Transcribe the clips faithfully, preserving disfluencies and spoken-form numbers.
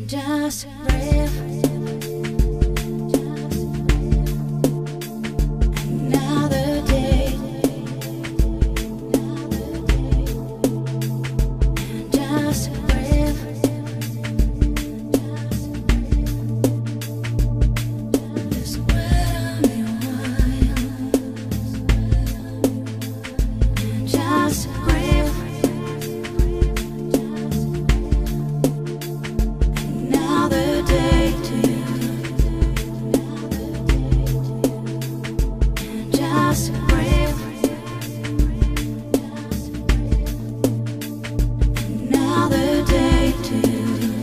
Just breathe. Another day. Just breathe. Just wait on me a while. Just breathe. Another day to you. Just breathe. Another day to you.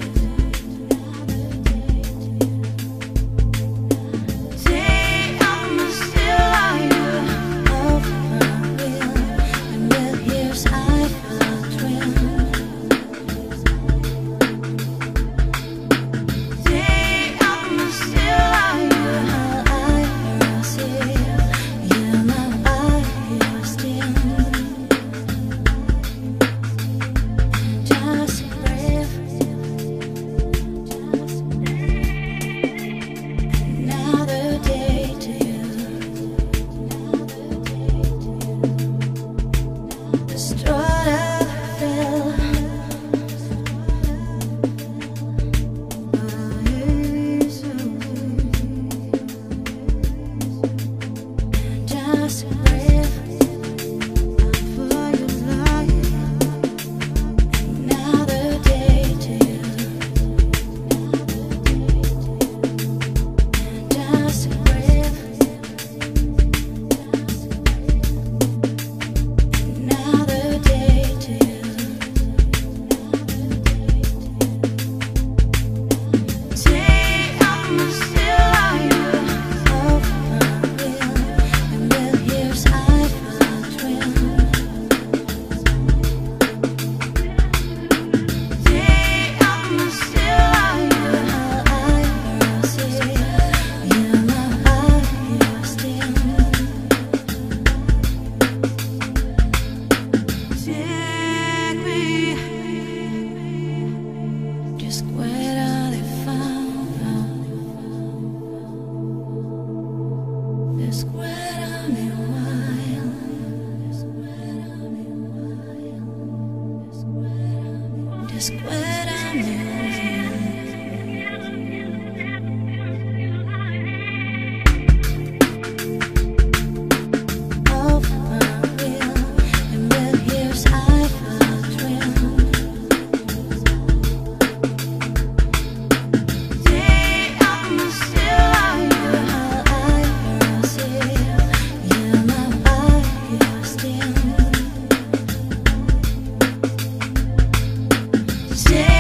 Say I'm still on you. Of my will. And with years I feel thrill. Say I'm still on you. How I see you know I hear still. Just breathe. Another day to you. Destroyed I feel. Just breathe. For your life. Another day to you. Just breathe. Another day to you. Say I'm still on you. Of my will. And with years I feel thrill. Say I'm still on you. How I see you know I hear still. Take me. Just wait on the phone. Just wait on me a while. Just wait on me a while. Of my will. And with years I feel thrill. Say I'm still on you. How I see you know I hear still. Say